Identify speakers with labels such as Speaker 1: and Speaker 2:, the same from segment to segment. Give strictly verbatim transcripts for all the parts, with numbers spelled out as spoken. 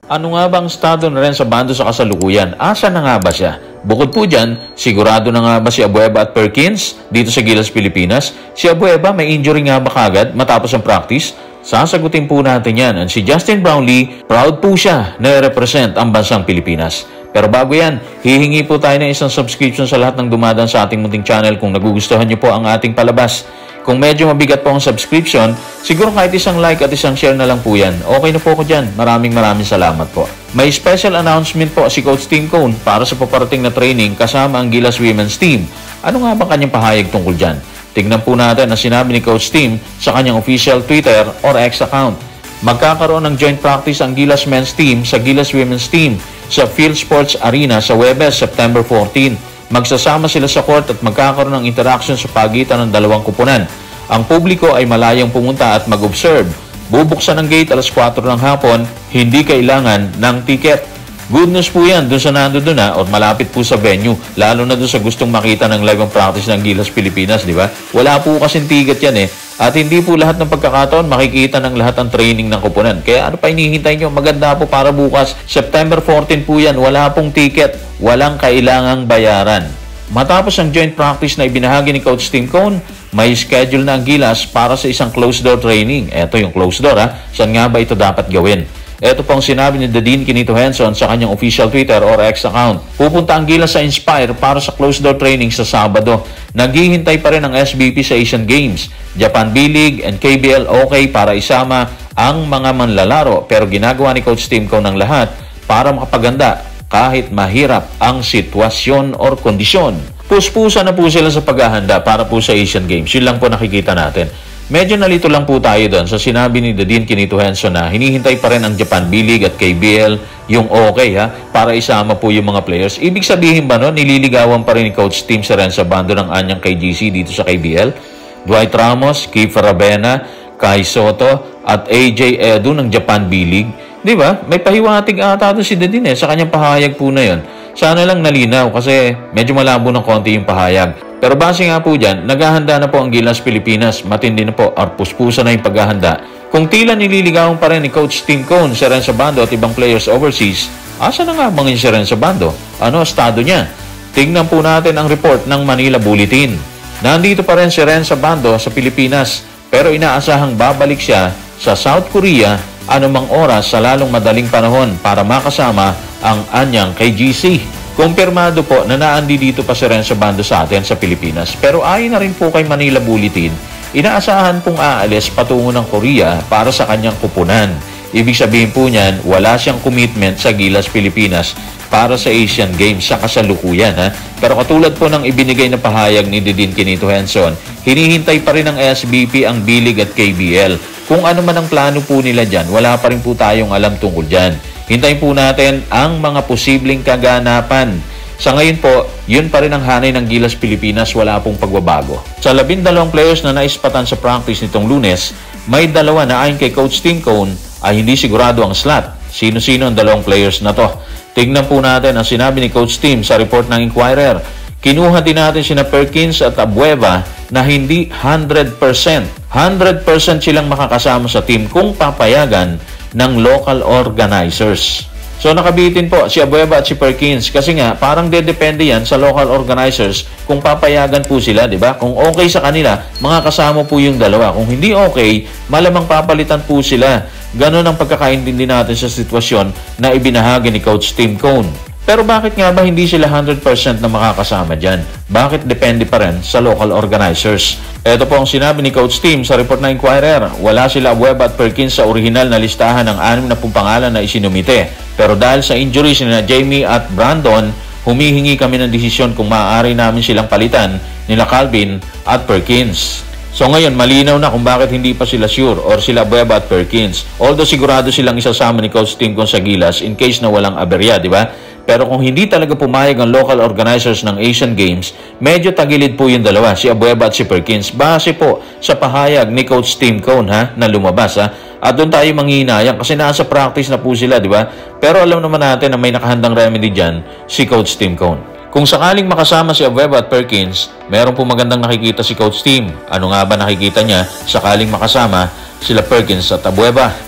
Speaker 1: Ano nga bang estado na rin sa bando sa kasalukuyan? Asa na nga ba siya? Bukod po dyan, sigurado na nga ba si Abueva at Perkins dito sa Gilas, Pilipinas? Si Abueva may injury nga ba kagad matapos ang practice? Sasagutin po natin yan. And si Justin Brownlee, proud po siya na represent ang bansang Pilipinas. Pero bago yan, hihingi po tayo ng isang subscription sa lahat ng dumadaan sa ating munting channel kung nagugustuhan niyo po ang ating palabas. Kung medyo mabigat po ang subscription, siguro kahit isang like at isang share na lang po yan. Okay na po ko dyan. Maraming maraming salamat po. May special announcement po si Coach Tim Cone para sa paparating na training kasama ang Gilas Women's Team. Ano nga ba kanyang pahayag tungkol dyan? Tignan po natin ang sinabi ni Coach Tim sa kanyang official Twitter or X account. Magkakaroon ng joint practice ang Gilas Men's Team sa Gilas Women's Team sa Field Sports Arena sa Webes, September fourteen. Magsasama sila sa court at magkakaroon ng interaction sa pagitan ng dalawang kupunan. Ang publiko ay malayang pumunta at mag-observe. Bubuksan ang gate alas kwatro ng hapon, hindi kailangan ng ticket. Good news po yan dun sa nandoon na o malapit po sa venue, lalo na dun sa gustong makita ng live practice ng Gilas Pilipinas, di ba? Wala po kasing ticket yan eh. At hindi po lahat ng pagkakataon makikita ng lahat ang training ng kupunan. Kaya ano pa hinihintay nyo? Maganda po para bukas. September fourteen po yan. Wala pong ticket. Walang kailangang bayaran. Matapos ang joint practice na ibinahagi ni Coach Tim Cone, may schedule na ang Gilas para sa isang closed-door training. Ito yung closed door ha. Saan nga ba ito dapat gawin? Ito pong sinabi ni Dean Quinito Henson sa kanyang official Twitter or X account. Pupunta ang Gilas sa Inspire para sa closed-door training sa Sabado. Naghihintay pa rin ang S B P sa Asian Games. Japan B-League and K B L okay para isama ang mga manlalaro pero ginagawa ni Coach Tim Cone ng lahat para makapaganda kahit mahirap ang sitwasyon or kondisyon. Puspusa na po sila sa paghahanda para po sa Asian Games. Yun lang po nakikita natin. Medyo nalito lang po tayo doon sa sinabi ni Dean Quinito Henson na hinihintay pa rin ang Japan B-League at K B L yung okay ha, para isama po yung mga players. Ibig sabihin ba no, nililigawan pa rin ni Coach Tim sa rin sa bando ng anyang K G C dito sa K B L? Dwight Ramos, Kiefer Rabena, Kai Soto at A J Edu ng Japan B-League. Di ba? May pahiwatig ata doon si Dean eh sa kanyang pahayag po na yun. Sana lang nalinaw kasi medyo malabo ng konti yung pahayag. Pero base nga po dyan, naghahanda na po ang Gilas Pilipinas. Matindi na po, or puspusa na yung paghahanda. Kung tila nililigawan pa rin ni Coach Tim Cone si Renzo Bando at ibang players overseas, asa na nga bangin si Renzo Bando? Ano estado niya? Tingnan po natin ang report ng Manila Bulletin. Nandito pa rin si Renzo Bando sa Pilipinas, pero inaasahang babalik siya sa South Korea anumang oras sa lalong madaling panahon para makasama ang anyang K G C. Kumpirmado po na naandi dito pa si Renzo Bando sa atin sa Pilipinas. Pero ayon na rin po kay Manila Bulletin, inaasahan pong aalis patungo ng Korea para sa kanyang kupunan. Ibig sabihin po niyan, wala siyang commitment sa Gilas Pilipinas para sa Asian Games sa kasalukuyan. Ha? Pero katulad po ng ibinigay na pahayag ni Dean Quinito Henson, hinihintay pa rin ng S B P ang B-League at K B L. Kung ano man ang plano po nila dyan, wala pa rin po tayong alam tungkol dyan. Hintayin po natin ang mga posibleng kaganapan. Sa ngayon po, yun pa rin ang hanay ng Gilas Pilipinas, wala pong pagbabago. Sa labindalawang players na naispatan sa practice nitong Lunes, may dalawa na ayon kay Coach Tim Cone ay hindi sigurado ang slot. Sino-sino ang dalawang players na to? Tignan po natin ang sinabi ni Coach Tim sa report ng Inquirer. Kinuha din natin sina Perkins at Abueva na hindi one hundred percent. one hundred percent silang makakasama sa team kung papayagan ng local organizers. So nakabitin po si Abueva at si Perkins kasi nga parang dedepende yan sa local organizers kung papayagan po sila, di ba? Kung okay sa kanila, mga kasama po yung dalawa. Kung hindi okay, malamang papalitan po sila. Ganon ang pagkakaintindi natin sa sitwasyon na ibinahagi ni Coach Tim Cone. Pero bakit nga ba hindi sila one hundred percent na makakasama dyan? Bakit depende pa rin sa local organizers? Ito po ang sinabi ni Coach Tim sa report ng Inquirer. Wala sila Abueva at Perkins sa orihinal na listahan ng anim na pangalan na isinumite. Pero dahil sa injuries ni Jamie at Brandon, humihingi kami ng desisyon kung maaari namin silang palitan nila Calvin at Perkins. So ngayon, malinaw na kung bakit hindi pa sila sure or sila Abueva at Perkins. Although sigurado silang isasama ni Coach Tim Cone sa Gilas in case na walang aberya, di ba? Pero kung hindi talaga pumayag ang local organizers ng Asian Games, medyo tagilid po yung dalawa, si Abueva at si Perkins. Base po sa pahayag ni Coach Tim Cone ha, na lumabas ha. At doon tayo manghihinayang kasi nasa practice na po sila, di ba? Pero alam naman natin na may nakahandang remedy dyan, si Coach Tim Cone. Kung sakaling makasama si Abueva at Perkins, meron po magandang nakikita si Coach Tim. Ano nga ba nakikita niya sakaling makasama sila Perkins at Abueva?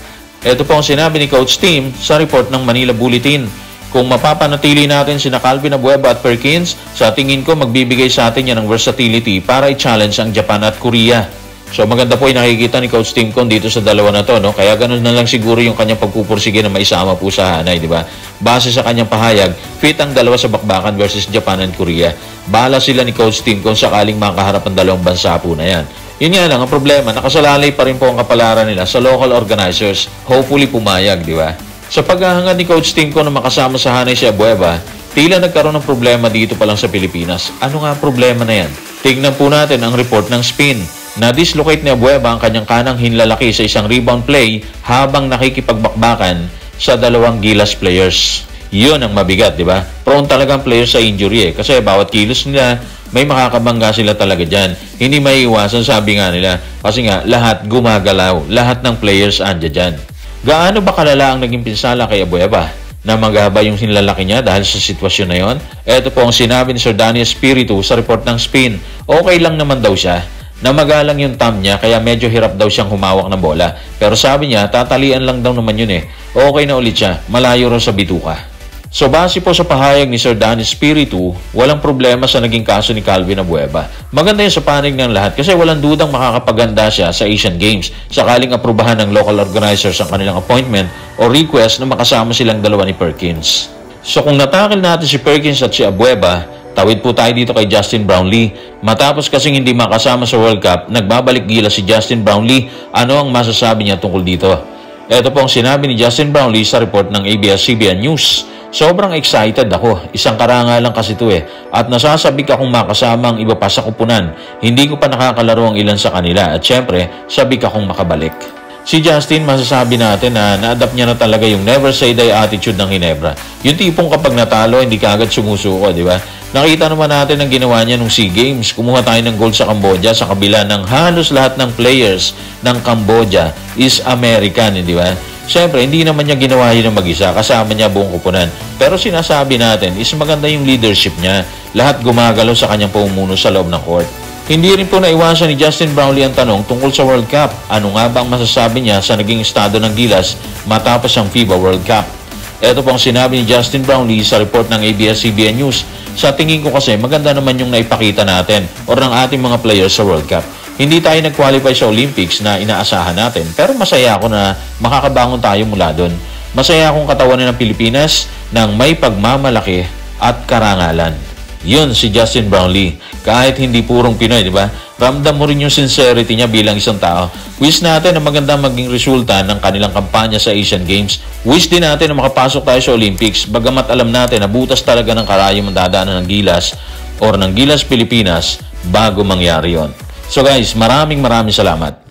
Speaker 1: Ito po ang sinabi ni Coach Tim sa report ng Manila Bulletin. Kung mapapanatili natin sina Calvin Abueva at Perkins, sa tingin ko magbibigay sa atin yan ng versatility para i-challenge ang Japan at Korea. So maganda po yung nakikita ni Coach Tim Con dito sa dalawa na to, no? Kaya ganun na lang siguro yung kanyang pagpupursige na maisama po sa Hanay, di ba? Base sa kanyang pahayag, fit ang dalawa sa bakbakan versus Japan and Korea. Bahala sila ni Coach Tim Con sakaling makaharap ang dalawang bansa po na yan. Yun nga lang, ang problema, nakasalalay pa rin po ang kapalaran nila sa local organizers. Hopefully pumayag, di ba? Sa paghahangad ni Coach Tim Con na makasama sa Hanay si Abueva, tila nagkaroon ng problema dito pa lang sa Pilipinas. Ano nga ang problema na yan? Tignan po natin ang report ng Spin. Na-dislocate ni Abueva ang kanyang kanang hinlalaki sa isang rebound play habang nakikipagbakbakan sa dalawang Gilas players. Yun ang mabigat, di ba? Prone talaga ang players sa injury eh. Kasi bawat kilos nila, may makakabangga sila talaga dyan. Hindi maiiwasan, sabi nga nila. Kasi nga, lahat gumagalaw. Lahat ng players andyan dyan. Gaano ba kalala ang naging pinsala kay Abueva? Na magaba yung hinlalaki niya dahil sa sitwasyon na yon? Ito po ang sinabi ni Sir Danny Espiritu sa report ng Spin. Okay lang naman daw siya. Na magalang yung thumb niya kaya medyo hirap daw siyang humawak ng bola. Pero sabi niya, tatalian lang daw naman yun eh. Okay na ulit siya, malayo rin sa bituka. So base po sa pahayag ni Sir Danny Espiritu, walang problema sa naging kaso ni Calvin Abueva. Maganda yun sa panig ng lahat kasi walang dudang makakapaganda siya sa Asian Games sakaling aprubahan ng local organizers ang kanilang appointment o request na makasama silang dalawa ni Perkins. So kung natakil natin si Perkins at si Abueva, tawid po tayo dito kay Justin Brownlee. Matapos kasing hindi makasama sa World Cup, nagbabalik Gilas si Justin Brownlee. Ano ang masasabi niya tungkol dito? Ito po ang sinabi ni Justin Brownlee sa report ng A B S C B N News. Sobrang excited ako. Isang karangalan lang kasi ito eh. At nasasabik akong makasama ang iba pa sa kupunan. Hindi ko pa nakakalaro ang ilan sa kanila. At syempre, sabik akong makabalik. Si Justin, masasabi natin na na-adapt niya na talaga yung never say die attitude ng Ginebra. Yung tipong kapag natalo, hindi kaagad sumusuko, di ba? Nakita naman natin ang ginawa niya nung SEA Games. Kumuha tayo ng gold sa Cambodia sa kabila ng halos lahat ng players ng Cambodia is American, di ba? Siyempre, hindi naman niya ginawa yun ng mag-isa. Kasama niya buong kupunan. Pero sinasabi natin is maganda yung leadership niya. Lahat gumagalaw sa kanyang pamumuno sa loob ng court. Hindi rin po naiwasan ni Justin Brownlee ang tanong tungkol sa World Cup. Ano nga ba ang masasabi niya sa naging estado ng Gilas matapos ang FIBA World Cup? Ito po ang sinabi ni Justin Brownlee sa report ng A B S C B N News. Sa tingin ko kasi maganda naman yung naipakita natin or ng ating mga players sa World Cup. Hindi tayo nag-qualify sa Olympics na inaasahan natin pero masaya ako na makakabangon tayo mula doon. Masaya akong katawanan ng Pilipinas ng may pagmamalaki at karangalan. Yun si Justin Brownlee. Kahit hindi purong Pinoy, di ba? Ramdam mo rin yung sincerity niya bilang isang tao. Wish natin na maganda maging resulta ng kanilang kampanya sa Asian Games. Wish din natin na makapasok tayo sa Olympics. Bagamat alam natin na butas talaga ng karayom ang dadaanan ng Gilas or ng Gilas Pilipinas bago mangyari yon. So guys, maraming maraming salamat.